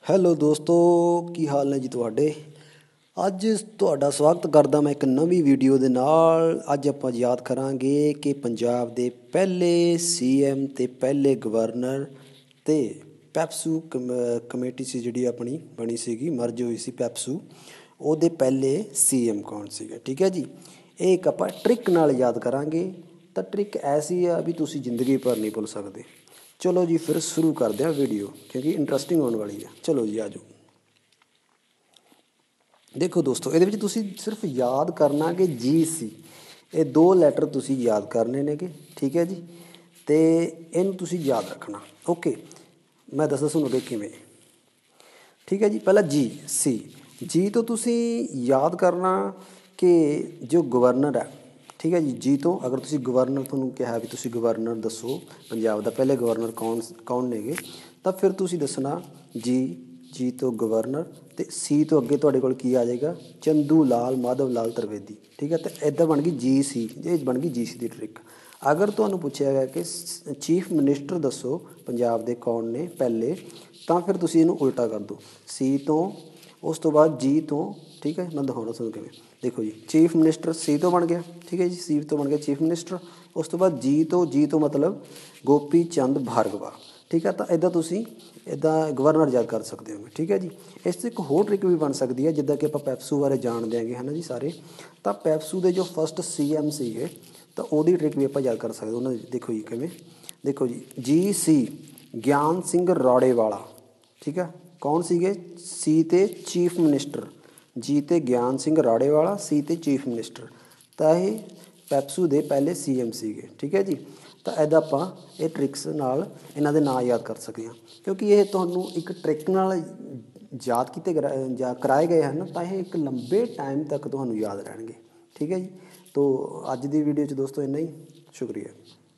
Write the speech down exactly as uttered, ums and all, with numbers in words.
Hello ਦੋਸਤੋ, ਕੀ ਹਾਲ ਨੇ ਜੀ ਤੁਹਾਡੇ। ਅੱਜ ਤੁਹਾਡਾ ਸਵਾਗਤ ਕਰਦਾ ਮੈਂ ਇੱਕ ਨਵੀਂ ਵੀਡੀਓ ਦੇ ਨਾਲ। ਅੱਜ ਆਪਾਂ ਯਾਦ ਕਰਾਂਗੇ ਕਿ ਪੰਜਾਬ ਦੇ ਪਹਿਲੇ ਸੀ ਐਮ ਅਤੇ ਪਹਿਲੇ ਗਵਰਨਰ ਅਤੇ ਪੈਪਸੂ ਕਮ ਕਮੇਟੀ ਸੀ ਜਿਹੜੀ ਆਪਣੀ ਬਣੀ ਸੀਗੀ, ਮਰਜ ਹੋਈ ਸੀ ਪੈਪਸੂ, ਉਹਦੇ ਪਹਿਲੇ ਸੀ ਐਮ ਕੌਣ ਸੀਗੇ। ਠੀਕ ਹੈ ਜੀ, ਇਹ ਇੱਕ ਆਪਾਂ ਟਰਿਕ ਨਾਲ ਯਾਦ ਕਰਾਂਗੇ। ਤਾਂ ਟਰਿਕ ਐਸੀ ਆ ਵੀ ਤੁਸੀਂ ਜ਼ਿੰਦਗੀ ਭਰ ਨਹੀਂ ਭੁੱਲ ਸਕਦੇ। ਚਲੋ ਜੀ ਫਿਰ ਸ਼ੁਰੂ ਕਰਦੇ ਹਾਂ ਵੀਡੀਓ, ਕਿਉਂਕਿ ਇੰਟਰਸਟਿੰਗ ਹੋਣ ਵਾਲੀ ਹੈ। ਚਲੋ ਜੀ ਆ ਜਾਓ। ਦੇਖੋ ਦੋਸਤੋ, ਇਹਦੇ ਵਿੱਚ ਤੁਸੀਂ ਸਿਰਫ ਯਾਦ ਕਰਨਾ ਕਿ ਜੀ ਸੀ, ਇਹ ਦੋ ਲੈਟਰ ਤੁਸੀਂ ਯਾਦ ਕਰਨੇ ਨੇਗੇ। ਠੀਕ ਹੈ ਜੀ, ਅਤੇ ਇਹਨੂੰ ਤੁਸੀਂ ਯਾਦ ਰੱਖਣਾ। ਓਕੇ, ਮੈਂ ਦੱਸਦਾ ਤੁਹਾਨੂੰ ਅੱਗੇ ਕਿਵੇਂ। ਠੀਕ ਹੈ ਜੀ, ਪਹਿਲਾਂ ਜੀ ਸੀ। ਜੀ ਤੋਂ ਤੁਸੀਂ ਯਾਦ ਕਰਨਾ ਕਿ ਜੋ ਗਵਰਨਰ ਹੈ, ਠੀਕ ਹੈ ਜੀ, ਜੀ ਤੋਂ ਅਗਰ ਤੁਸੀਂ ਗਵਰਨਰ, ਤੁਹਾਨੂੰ ਕਿਹਾ ਵੀ ਤੁਸੀਂ ਗਵਰਨਰ ਦੱਸੋ ਪੰਜਾਬ ਦਾ ਪਹਿਲੇ ਗਵਰਨਰ ਕੌਣ ਕੌਣ ਨੇਗੇ, ਤਾਂ ਫਿਰ ਤੁਸੀਂ ਦੱਸਣਾ ਜੀ, ਜੀ ਤੋਂ ਗਵਰਨਰ, ਅਤੇ ਸੀ ਤੋਂ ਅੱਗੇ ਤੁਹਾਡੇ ਕੋਲ ਕੀ ਆ ਜਾਏਗਾ, ਚੰਦੂ ਲਾਲ ਮਾਧਵ ਲਾਲ ਤ੍ਰਿਵੇਦੀ। ਠੀਕ ਹੈ, ਅਤੇ ਇੱਦਾਂ ਬਣ ਗਈ ਜੀ ਸੀ, ਇਹ ਬਣ ਗਈ ਜੀ ਸੀ ਦੀ ਟਰਿਕ। ਅਗਰ ਤੁਹਾਨੂੰ ਪੁੱਛਿਆ ਗਿਆ ਕਿ ਚੀਫ ਮਿਨਿਸਟਰ ਦੱਸੋ ਪੰਜਾਬ ਦੇ ਕੌਣ ਨੇ ਪਹਿਲੇ, ਤਾਂ ਫਿਰ ਤੁਸੀਂ ਇਹਨੂੰ ਉਲਟਾ ਕਰ ਦਿਓ, ਸੀ ਤੋਂ ਉਸ ਤੋਂ ਬਾਅਦ ਜੀ ਤੋਂ। ਠੀਕ ਹੈ, ਮੈਂ ਦਿਖਾਉਣਾ ਤੁਹਾਨੂੰ ਕਿਵੇਂ। ਦੇਖੋ ਜੀ, ਚੀਫ ਮਿਨਿਸਟਰ ਸੀ ਤੋਂ ਬਣ ਗਿਆ। ਠੀਕ ਹੈ ਜੀ, ਸੀ ਤੋਂ ਬਣ ਗਿਆ ਚੀਫ ਮਿਨਿਸਟਰ। ਉਸ ਤੋਂ ਬਾਅਦ ਜੀ ਤੋਂ, ਜੀ ਤੋਂ ਮਤਲਬ ਗੋਪੀ ਚੰਦ ਭਾਰਗਵਾ। ਠੀਕ ਹੈ, ਤਾਂ ਇੱਦਾਂ ਤੁਸੀਂ ਇੱਦਾਂ ਗਵਰਨਰ ਯਾਦ ਕਰ ਸਕਦੇ ਹੋ। ਠੀਕ ਹੈ ਜੀ, ਇਸ 'ਚ ਇੱਕ ਹੋਰ ਟਰਿਕ ਵੀ ਬਣ ਸਕਦੀ ਹੈ, ਜਿੱਦਾਂ ਕਿ ਆਪਾਂ ਪੈਪਸੂ ਬਾਰੇ ਜਾਣਦੇ ਹੈਗੇ ਹੈ ਨਾ ਜੀ ਸਾਰੇ। ਤਾਂ ਪੈਪਸੂ ਦੇ ਜੋ ਫਸਟ ਸੀ ਐਮ ਸੀਗੇ, ਤਾਂ ਉਹਦੀ ਟਰਿਕ ਵੀ ਆਪਾਂ ਯਾਦ ਕਰ ਸਕਦੇ ਉਹਨਾਂ ਦੀ। ਦੇਖੋ ਜੀ ਕਿਵੇਂ। ਦੇਖੋ ਜੀ, ਜੀ ਸੀ ਗਿਆਨ ਸਿੰਘ ਰੌੜੇਵਾਲਾ। ਠੀਕ ਹੈ, ਕੌਣ ਸੀਗੇ, ਸੀ 'ਤੇ ਚੀਫ ਮਿਨਿਸਟਰ, ਜੀ 'ਤੇ ਗਿਆਨ ਸਿੰਘ ਰਾੜੇਵਾਲਾ, ਸੀ 'ਤੇ ਚੀਫ ਮਿਨਿਸਟਰ। ਤਾਂ ਇਹ ਪੈਪਸੂ ਦੇ ਪਹਿਲੇ ਸੀ ਐਮ ਸੀਗੇ। ਠੀਕ ਹੈ ਜੀ, ਤਾਂ ਇੱਦਾਂ ਆਪਾਂ ਇਹ ਟਰਿਕਸ ਨਾਲ ਇਹਨਾਂ ਦੇ ਨਾਂ ਯਾਦ ਕਰ ਸਕਦੇ ਹਾਂ, ਕਿਉਂਕਿ ਇਹ ਤੁਹਾਨੂੰ ਇੱਕ ਟਰਿਕ ਨਾਲ ਯਾਦ ਕੀਤੇ ਜਾਂ ਕਰਾਏ ਗਏ ਹਨ, ਤਾਂ ਇਹ ਇੱਕ ਲੰਬੇ ਟਾਈਮ ਤੱਕ ਤੁਹਾਨੂੰ ਯਾਦ ਰਹਿਣਗੇ। ਠੀਕ ਹੈ ਜੀ, ਤੋ ਅੱਜ ਦੀ ਵੀਡੀਓ 'ਚ ਦੋਸਤੋ ਇੰਨਾ ਹੀ। ਸ਼ੁਕਰੀਆ।